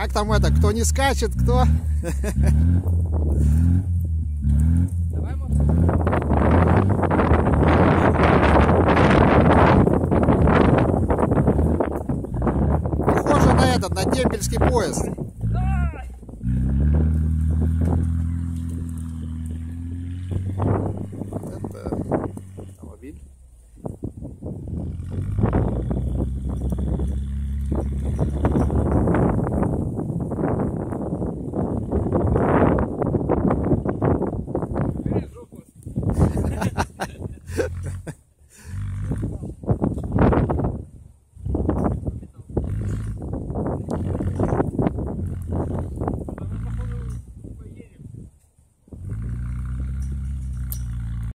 Как там это, кто не скачет, кто? Давай, может. Похоже на этот, на дембельский поезд. Это автомобиль.